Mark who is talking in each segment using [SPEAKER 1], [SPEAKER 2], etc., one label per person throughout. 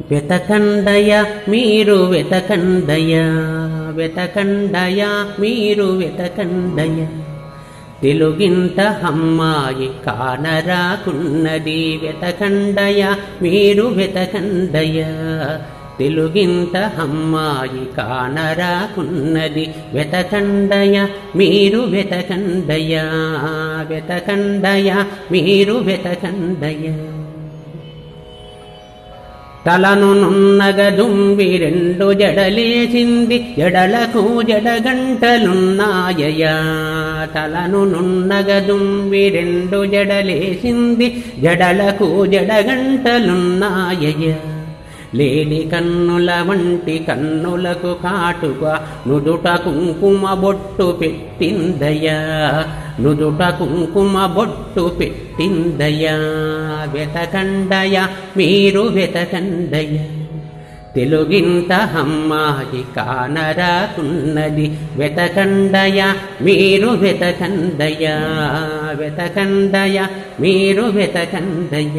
[SPEAKER 1] వెతకండయ మీరు వెతకండయ, వెతకండయ మీరు వెతకండయ, తెలుగింట అమ్మాయి కానరాకున్నది. వెతకండయ మీరు వెతకండయ, తెలుగింట అమ్మాయి కానరాకున్నది. వెతకండయ మీరు వెతకండయ, వెతకండయ మీరు వెతకండయ. తలను నున్నగదుంబి రెండు జడలేసింది, జడలకు జడగంటలున్నాయయా. తలను నున్నగదుంబి రెండు జడలేసింది, జడలకు జడగంటలున్నాయయా. లేడి కన్నుల వంటి కన్నులకు కాటుగా నుదుట కుంకుమ బొట్టు పెట్టిందయా, నుదుట కుంకుమ బొట్టు పెట్టిందయా. వెతకండయ మీరు వెతకండయ, తెలుగింట అమ్మాయి కానరాకున్నది. వెతకండయ మీరు వెతకండయ, వెతకండయ మీరు వెతకండయ.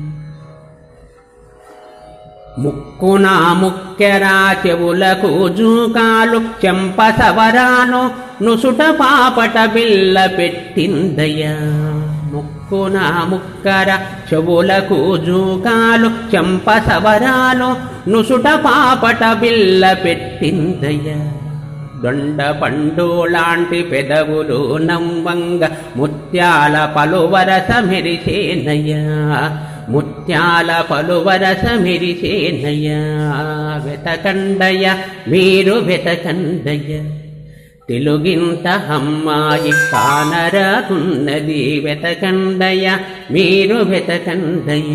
[SPEAKER 1] ముక్కున ముక్కెరా చెవులకు జూకాలు, చెంప సవరాను నుసుట పాపట బిల్ల పెట్టిందయ్యా. ముక్కున ముక్కర చెవులకు జూకాలు, చెంప సవరాలు నుసుట పాపట బిల్ల పెట్టిందయ్యా. దొండ పండు లాంటి పెదవులు నవ్వంగ ముత్యాల పలువరస మెరిసేనయ్యా, ముత్యాల పలువరస మెరిసేనయ్యా. వెతకండయ మీరు వెతకండయ, తెలుగింట అమ్మాయి కానరాకున్నది. వెతకండయ మీరు వెతకండయ.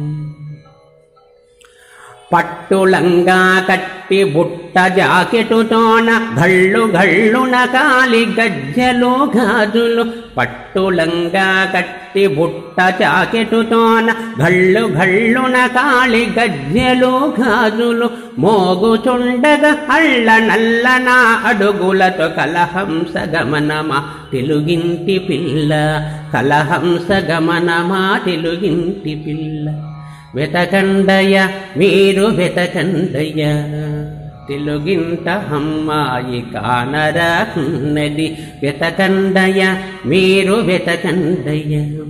[SPEAKER 1] పట్టులంగా కట్టి బుట్ట జాకెటుతోన గళ్ళు గళ్ళున కాలి గజ్జలు గాజులు. పట్టులంగా కట్టి బుట్ట జాకెటుతోన గళ్ళు గళ్ళున కాలి గజ్జలు గాజులు. మోగుచుండగా అళ్ళ నల్లన అడుగులతో కలహంస గమనమా తెలుగింటి పిల్ల, కలహంస గమనమా తెలుగింటి పిల్ల. వెతకండయ మీరు వెతకండయ, తెలుగింట అమ్మాయి కానరాకున్నది. వెతకండయ మీరు వెతకండయ.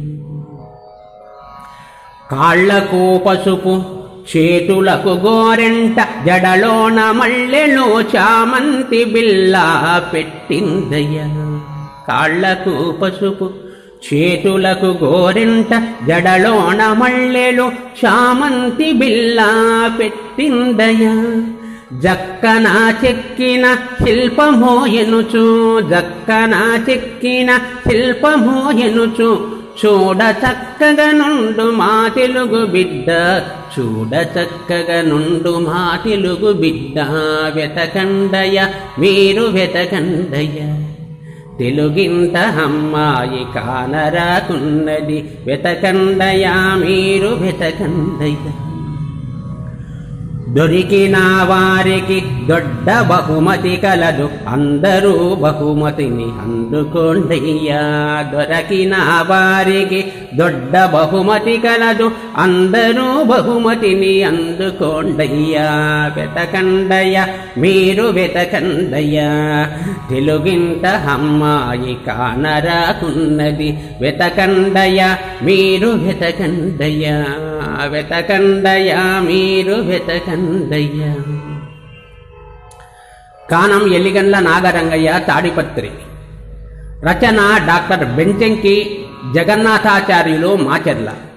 [SPEAKER 1] కాళ్లకు పసుపు చేతులకు గోరెంట, జడలోన మల్లెలో చామంతి బిల్ల పెట్టిందయ్య. కాళ్లకు పసుపు చేతులకు గోరెంట, జడలోన మల్లెలు చామంతి బిల్ల పెట్టిందయా. జక్కన చెక్కిన శిల్పమోయనుచు, జక్కన చెక్కిన శిల్పమోయనుచు, చూడ చక్కగా నుండు మా తెలుగు బిడ్డ, చూడ చక్కగా నుండు మా తెలుగు బిడ్డ. వెతకండయ మీరు వెతకండయ, తెలుగింట అమ్మాయి కానరాకున్నది. వెతకండయ మీరు వెతకండయ. దొరికిన వారికి దొడ్డ బహుమతి కలదు, అందరూ బహుమతిని అందుకోండయ్యా. దొరికిన వారికి దొడ్డ బహుమతి కలదు, అందరూ బహుమతిని అందుకోండయ్యా. వెతకండయ మీరు వెతకండయ, తెలుగింట అమ్మాయి కానరాకున్నది. వెతకండయ మీరు వెతకండయ, వెతకండయ మీరు వెతకండయ. కానం ఎల్లిగండ్ల నాగరంగయ్య తాడిపత్రి. రచన డాక్టర్ బెంచంకి జగన్నాథాచార్యులు మాచర్ల.